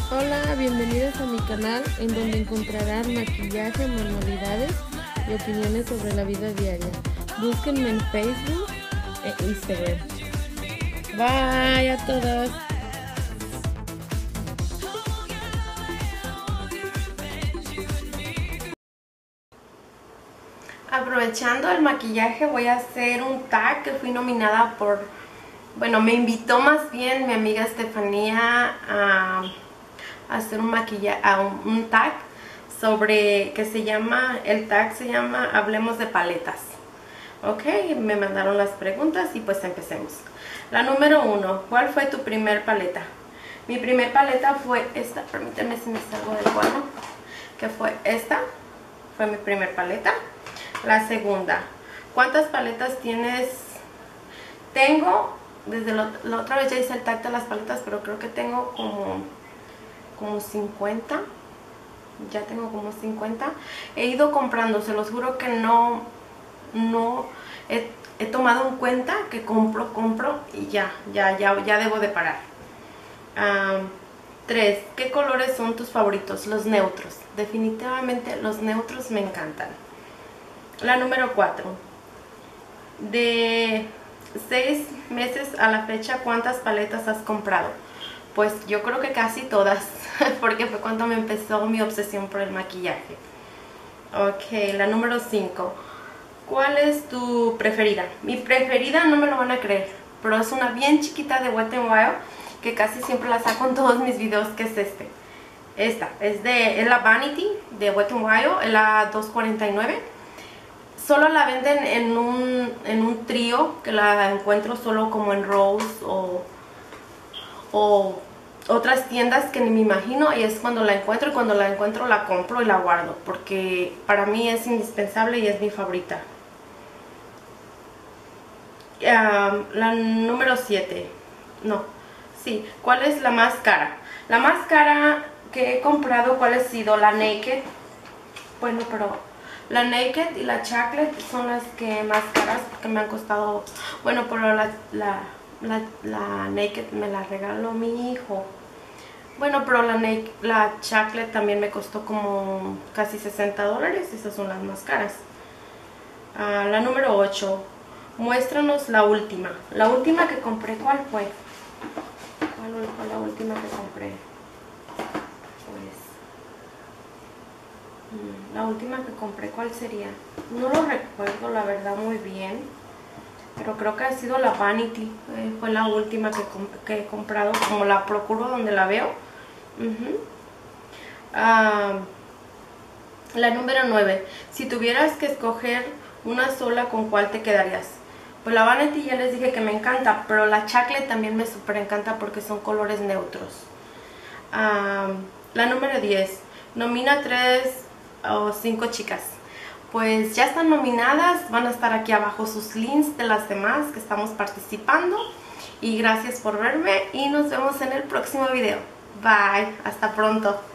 Hola, bienvenidos a mi canal en donde encontrarán maquillaje, manualidades y opiniones sobre la vida diaria. Búsquenme en Facebook e Instagram. Bye a todos. Aprovechando el maquillaje voy a hacer un tag que fui nominada bueno, me invitó más bien mi amiga Estefanía a hacer un tag sobre el tag se llama Hablemos de Paletas. Ok, me mandaron las preguntas y pues empecemos. La número 1, ¿cuál fue tu primer paleta? Mi primer paleta fue esta, permíteme si me salgo del cuadro, que fue esta, fue mi primer paleta. La segunda, ¿cuántas paletas tienes? Tengo, desde la otra vez ya hice el tag de las paletas, pero creo que tengo como 50. Ya tengo como 50. He ido comprando, se los juro que no he tomado en cuenta que compro y ya debo de parar. 3. ¿Qué colores son tus favoritos? Los neutros. Definitivamente los neutros me encantan. La número 4. De 6 meses a la fecha, ¿cuántas paletas has comprado? Pues yo creo que casi todas, porque fue cuando me empezó mi obsesión por el maquillaje. Ok, la número 5. ¿Cuál es tu preferida? Mi preferida, no me lo van a creer, pero es una bien chiquita de Wet n Wild, que casi siempre la saco en todos mis videos, que es esta, es la Vanity de Wet n Wild, es la 249. Solo la venden en un trío, que la encuentro solo como en Rose o otras tiendas que ni me imagino, y es cuando la encuentro, y cuando la encuentro la compro y la guardo, porque para mí es indispensable y es mi favorita. La número 7, no, sí, ¿cuál es la más cara? La más cara que he comprado, ¿cuál ha sido? La Naked. Bueno, pero la Naked y la Chocolate son las que más caras, porque me han costado, bueno, pero la Naked me la regaló mi hijo. Bueno, pero la Chocolate también me costó como casi $60, esas son las más caras. La número 8, muéstranos la última. La última que compré, ¿cuál fue? ¿Cuál fue la última que compré? La última que compré, ¿cuál sería? No lo recuerdo la verdad muy bien, pero creo que ha sido la Vanity. Fue la última que he comprado, como la procuro donde la veo. La número 9, si tuvieras que escoger una sola, ¿con cuál te quedarías? Pues la Vanity ya les dije que me encanta, pero la Chocolate también me súper encanta porque son colores neutros. La número 10, nomina 3 o 5 chicas. Pues ya están nominadas, van a estar aquí abajo sus links de las demás que estamos participando. Y gracias por verme y nos vemos en el próximo video. Bye, hasta pronto.